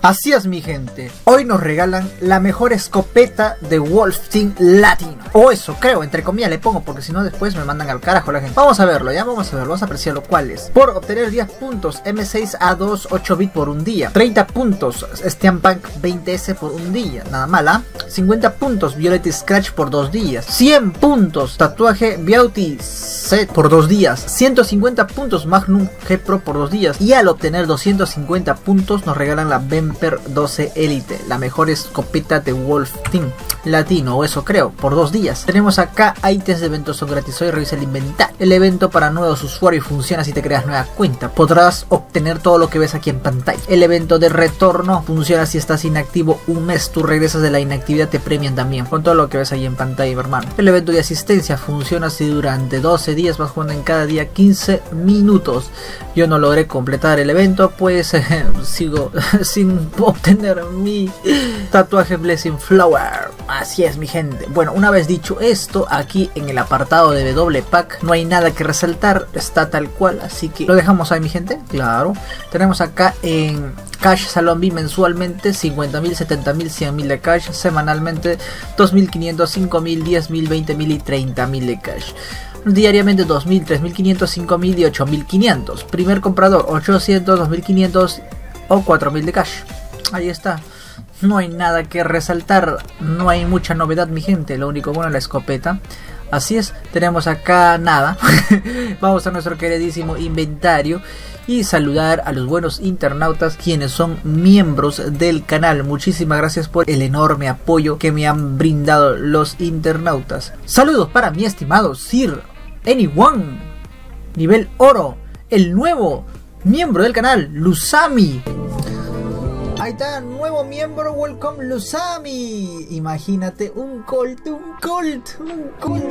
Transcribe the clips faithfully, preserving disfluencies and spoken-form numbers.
Así es, mi gente, hoy nos regalan la mejor escopeta de Wolf Team Latino. O eso creo, entre comillas le pongo, porque si no después me mandan al carajo la gente. Vamos a verlo, ya vamos a verlo, vamos a apreciarlo. ¿Cuál es? Por obtener diez puntos M seis A dos ocho bit por un día, treinta puntos Steampunk veinte S por un día, nada mala. cincuenta puntos Violet Scratch por dos días, cien puntos Tatuaje Beauty Set por dos días, ciento cincuenta puntos Magnum G Pro por dos días. Y al obtener doscientos cincuenta puntos nos regalan la Vemper doce Elite, la mejor escopeta de Wolf Team Latino, o eso creo, por dos días. Tenemos acá ítems de eventos son gratis. Hoy revisa el inventario. El evento para nuevos usuarios funciona si te creas nueva cuenta. Podrás obtener todo lo que ves aquí en pantalla. El evento de retorno funciona si estás inactivo un mes. Tú regresas de la inactividad, te premian también con todo lo que ves ahí en pantalla, hermano. El evento de asistencia funciona si durante doce días vas jugando en cada día quince minutos. Yo no logré completar el evento, pues eh, sigo sin obtener mi tatuaje Blessing Flower. Así es, mi gente. Bueno, una vez dicho esto, aquí en el apartado de W Pack no hay nada que resaltar, está tal cual, así que lo dejamos ahí, mi gente. Claro, tenemos acá en Cash Salón B mensualmente cincuenta mil, setenta mil, cien mil de cash, semanalmente dos mil quinientos, cinco mil, diez mil, veinte mil y treinta mil de cash. Diariamente dos mil, tres mil quinientos, cinco mil y ocho mil quinientos. Primer comprador ochocientos, dos mil quinientos o cuatro mil de cash. Ahí está. No hay nada que resaltar, no hay mucha novedad, mi gente. Lo único bueno es la escopeta. Así es, tenemos acá nada. Vamos a nuestro queridísimo inventario y saludar a los buenos internautas quienes son miembros del canal. Muchísimas gracias por el enorme apoyo que me han brindado los internautas. Saludos para mi estimado Sir Anyone, nivel oro, el nuevo miembro del canal, Lusami. Ahí está, nuevo miembro, welcome Lusami. Imagínate, un Colt, un Colt, un Colt.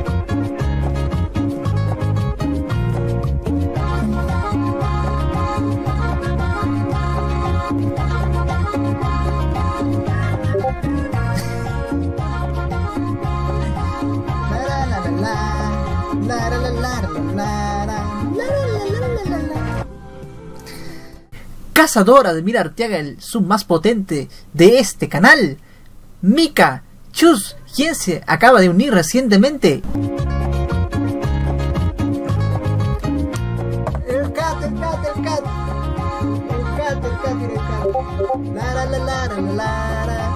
Cazadora de Mira Arteaga, el sub más potente de este canal, Mika Chus, quien se acaba de unir recientemente. El cat, el cat, el cat. El cat, el cat, el cat. La la la la la la.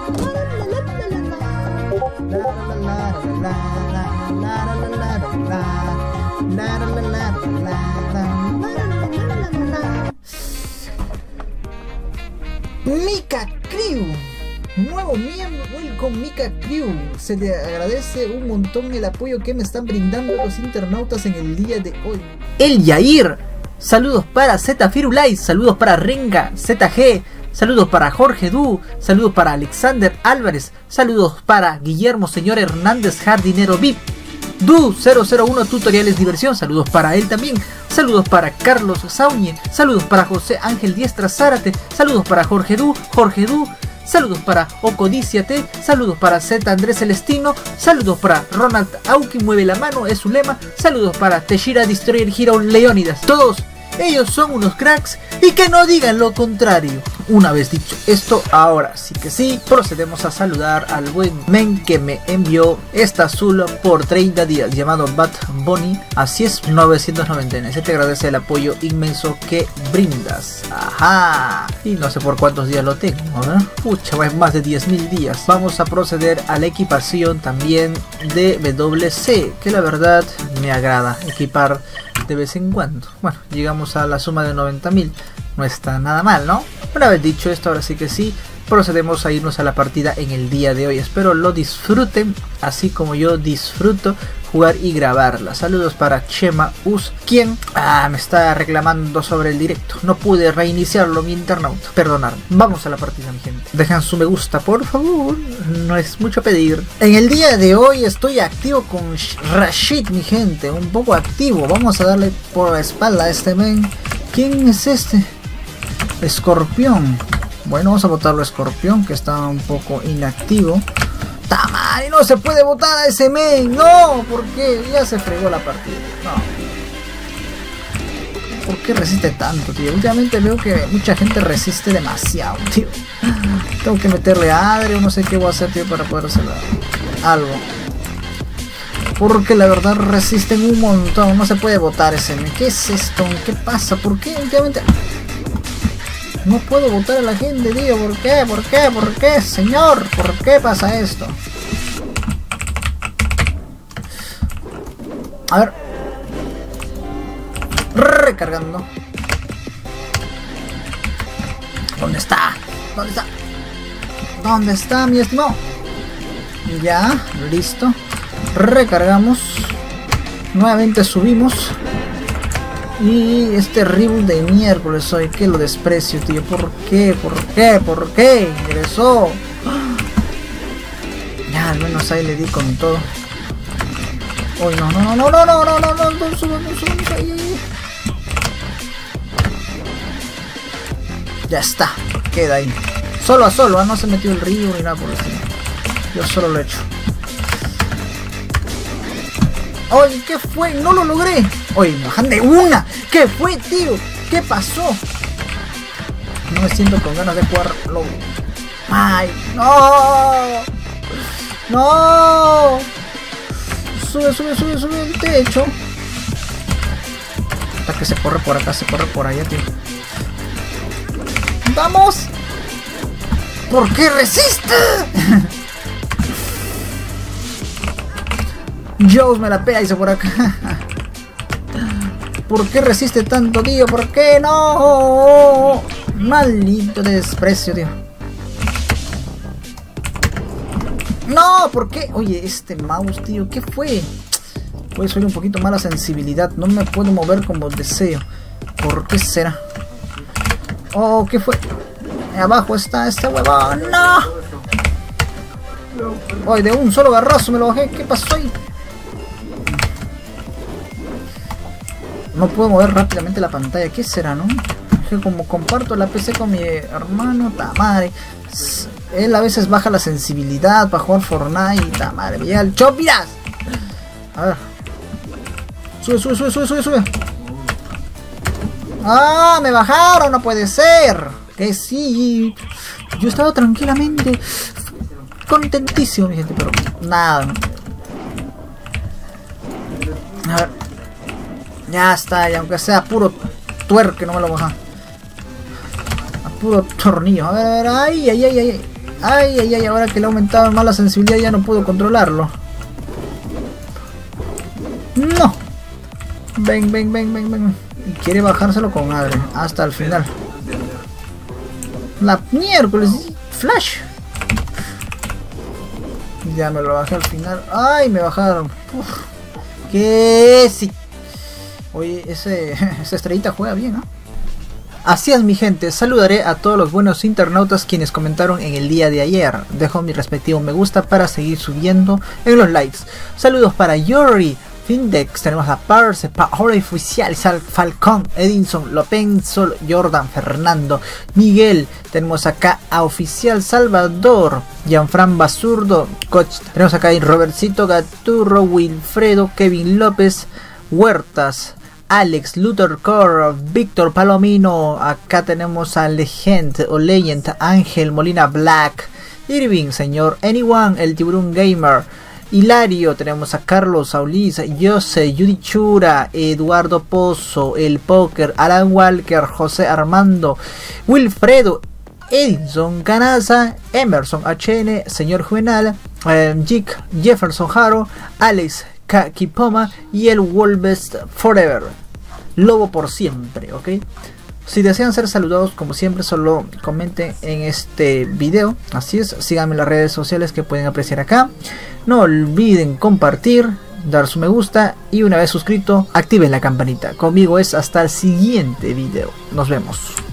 Mika Crew, nuevo miembro, welcome Mika Crew. Se le agradece un montón el apoyo que me están brindando los internautas en el día de hoy. El Yair, saludos para Z Firulais, saludos para Renga Z G, saludos para Jorge Du, saludos para Alexander Álvarez, saludos para Guillermo Señor Hernández Jardinero V I P. Du cero cero uno Tutoriales Diversión, saludos para él también. Saludos para Carlos Sauñe, saludos para José Ángel Diestra Zárate, saludos para Jorge Du, Jorge Du, saludos para Ocodiciate, saludos para Z Andrés Celestino, saludos para Ronald Auki Mueve la Mano, es su lema, saludos para Teshira Destroyer Hero Leónidas. Todos ellos son unos cracks y que no digan lo contrario. Una vez dicho esto, ahora sí que sí, procedemos a saludar al buen men que me envió esta azul por treinta días, llamado Bad Bunny. Así es, novecientos noventa y nueve. Se te agradece el apoyo inmenso que brindas. Ajá. Y no sé por cuántos días lo tengo, ¿verdad? Pucha, más de diez mil días. Vamos a proceder a la equipación también de W C, que la verdad me agrada equipar de vez en cuando. Bueno, llegamos a la suma de noventa mil. No está nada mal, ¿no? Una vez dicho esto, ahora sí que sí, procedemos a irnos a la partida en el día de hoy. Espero lo disfruten, así como yo disfruto jugar y grabarla. Saludos para Chema Us, quien ah, me está reclamando sobre el directo. No pude reiniciarlo, mi internauta. Perdonadme. Vamos a la partida, mi gente. Dejan su me gusta, por favor. No es mucho pedir. En el día de hoy estoy activo con Rashid, mi gente. Un poco activo. Vamos a darle por la espalda a este men. ¿Quién es este? Escorpión. Bueno, vamos a botarlo a Escorpión, que está un poco inactivo. ¡Tamari! No se puede botar a ese men. No, porque ya se fregó la partida. No. ¿Por qué resiste tanto, tío? Últimamente veo que mucha gente resiste demasiado, tío. Tengo que meterle adre o no sé qué voy a hacer, tío, para poder hacer algo. Porque la verdad resisten un montón. No se puede botar ese. ¿Qué es esto? ¿Qué pasa? ¿Por qué últimamente no puedo botar a la gente, tío? ¿Por qué? ¿Por qué? ¿Por qué, señor? ¿Por qué pasa esto? A ver. Recargando. ¿Dónde está? ¿Dónde está? ¿Dónde está mi estimado? Ya, listo. Recargamos. Nuevamente subimos. Y este reboot de miércoles hoy, que lo desprecio, tío. ¿Por qué? ¿Por qué? ¿Por qué? Ingresó. Ya, al menos ahí le di con todo. Uy, no, no, no, no, no, no, no, no, no, sube, no, sube, no, ahí, ahí. Ya está, queda ahí. Solo a solo, ¿eh? No se metió el río ni nada por el estilo. Yo solo lo he hecho. Oye, ¿qué fue? No lo logré. Oye, me bajan de una. ¿Qué fue, tío? ¿Qué pasó? No me siento con ganas de jugarlo. Ay, no. No. Sube, sube, sube, sube el techo. Hasta que se corre por acá, se corre por allá, tío. ¡Vamos! ¿Por qué resiste? Joe me la pega y se por acá. ¿Por qué resiste tanto, tío? ¿Por qué no? Maldito desprecio, tío. No, ¿por qué? Oye, este mouse, tío, ¿qué fue? Puede ser un poquito mala sensibilidad. No me puedo mover como deseo. ¿Por qué será? Oh, ¿qué fue? Abajo está este huevón. ¡No! Oye, de un solo garrazo me lo bajé. ¿Qué pasó ahí? No puedo mover rápidamente la pantalla. ¿Qué será, no? Que como comparto la P C con mi hermano, ta madre. Él a veces baja la sensibilidad para jugar Fortnite. Ta madre, me llega el chop, miras. A ver. Sube, sube, sube, sube, sube, sube. ¡Ah! ¡Me bajaron! ¡No puede ser! Que sí. Yo estaba tranquilamente contentísimo, mi gente, pero nada. A ver. Ya está, y aunque sea puro tuerque, no me lo baja. A puro tornillo. A ver, a ver, ay, ay, ay, ay. Ay, ay, ay, ahora que le ha aumentado más la sensibilidad ya no puedo controlarlo. No. Ven, ven, ven, ven, ven. Y quiere bajárselo con madre hasta el final. La miércoles Flash. Ya me lo bajé al final. Ay, me bajaron. Uf. Que sí. Oye, ese, esa estrellita juega bien, ¿no? Así es, mi gente, saludaré a todos los buenos internautas quienes comentaron en el día de ayer. Dejo mi respectivo me gusta para seguir subiendo en los likes. Saludos para Yuri, Findex, tenemos a Parse, Paola Oficial, Sal Falcón, Edinson, Lopenzo, Jordan, Fernando, Miguel, tenemos acá a Oficial Salvador, Gianfran Basurdo, Coach, tenemos acá a Robertcito Gaturro, Wilfredo, Kevin López, Huertas, Alex, Luther Core, Víctor Palomino, acá tenemos a Legend o Legend, Ángel Molina Black, Irving, señor Anyone, el Tiburón Gamer, Hilario, tenemos a Carlos Aulis, Jose, Judy Chura, Eduardo Pozo, El Póker, Alan Walker, José Armando, Wilfredo, Edinson, Canaza, Emerson H N, señor Juvenal, eh, Jick, Jefferson Haro, Alex Kakipoma y el Wolves Forever. Lobo por siempre, ¿ok? Si desean ser saludados, como siempre, solo comenten en este video. Así es, síganme en las redes sociales que pueden apreciar acá. No olviden compartir, dar su me gusta y una vez suscrito, activen la campanita. Conmigo es hasta el siguiente video. Nos vemos.